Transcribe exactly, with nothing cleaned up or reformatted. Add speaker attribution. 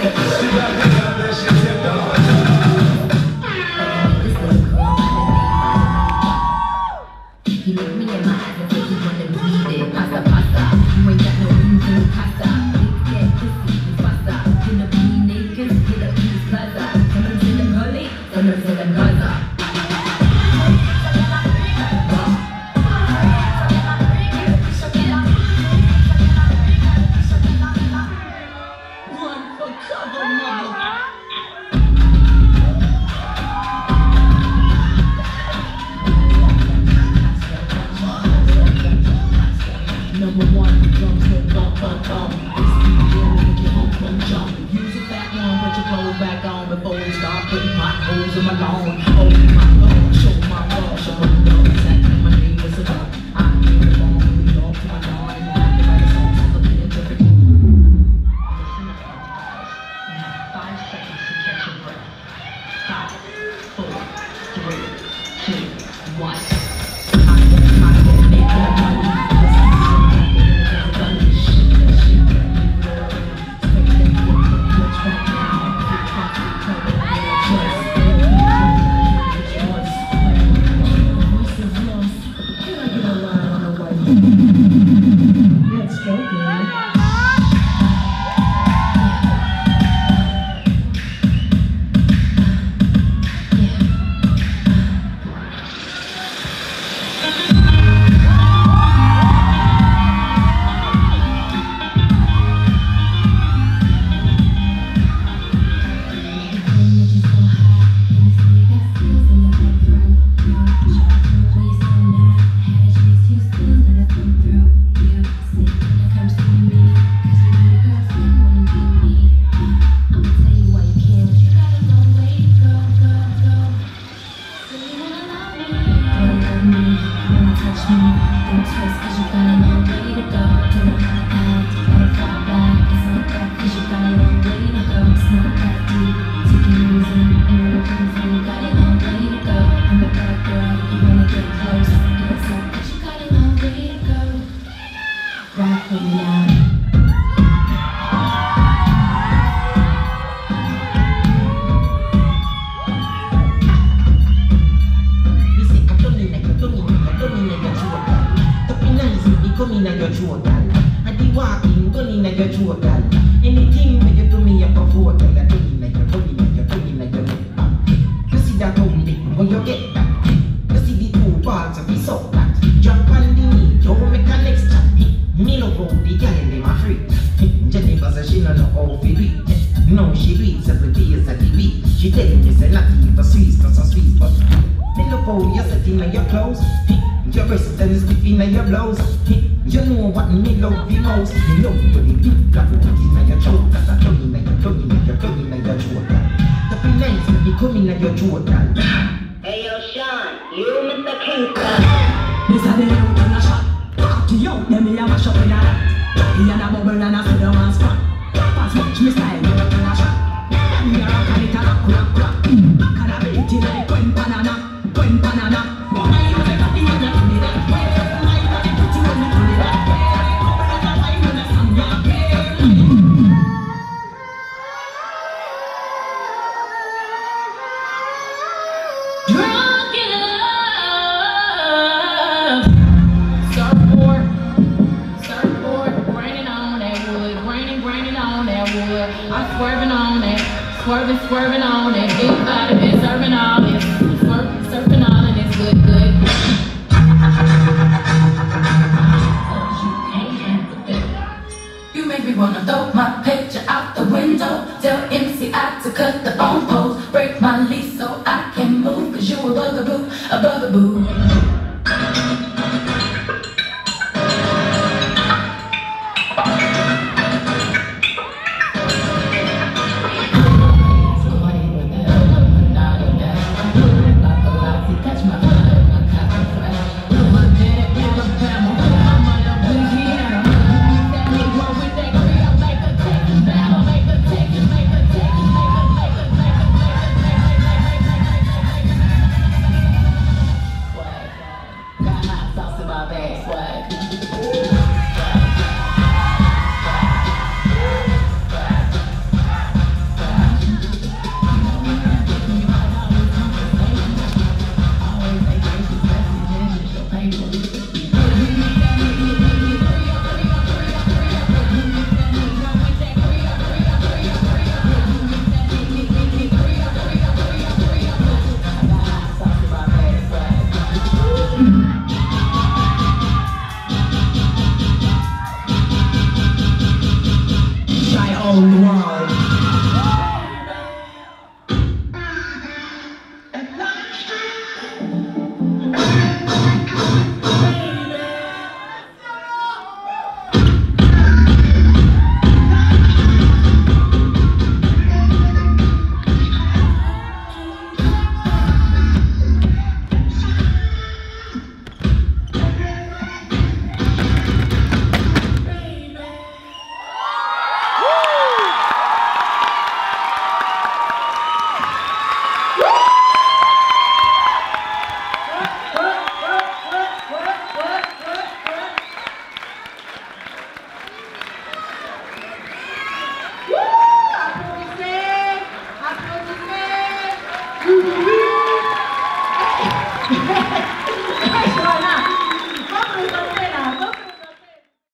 Speaker 1: He looked me in my eyes and said he wanted to read it. Pasta, pasta, you ain't got no reason, pasta. Big cat, pussy, you pasta. Get up in the naked, get up in the plaza. Someone's in the gully, someone's in the Gaza. Run for cover, mother. Number one, drums with bump, bump, bump. This beat here will make your home come jump. Use a fat one, put your clothes back on before we start putting potholes in my lawn. Oh my Lord, show my love, show my love. Exactly my name is a dog. I came along, moved off to my lawn, and I have to write a song so the kids are free. Listen up. You have five seconds to catch your breath. Five, four, three, two, one. I want my love, make that money. Let's go, girl. Anything when you do me up a four, girl, I do me like you, do me like you, do me like you live back. You see that home dick when you get that. You see the two balls of the soul that. Jump on the knee, you make a next chat. Me no go the girl in my free. Jennifer says she no know how to do it. No, she reads every day is a T V. She tell me say not even sweet, not so sweet, but me look how you're sitting in your clothes. Your breast is stiffing in your blouse. You know what me love the most. Me love when the big black booty in your throat. Cause I tongue in your tongue in your tongue in your throat. The be nice when you come in your throat.
Speaker 2: Hey yo Sean, you Mister Kingston.
Speaker 3: This a the new thing a shot. Party out, them me a mash up in a that. He and a bubble and a sit down and spot. As much me style, you in a shot. Me a rock and it a rock, rock, rock. Back and a beat in a quen banana, quen banana. Why you say that you not in it? Why you not put you in it?
Speaker 1: Drunk in love. Surfboard, surfboard, raining on that wood, raining, raining on that wood. I'm swerving on that, swerving, swerving on that. Big body been serving all this, swerving, surfing all and it's good, good.
Speaker 4: You make me wanna throw my picture out the window. Tell M C I to cut the phone poles, break my lease so I can move. Cause you a bugaboo, a bugaboo.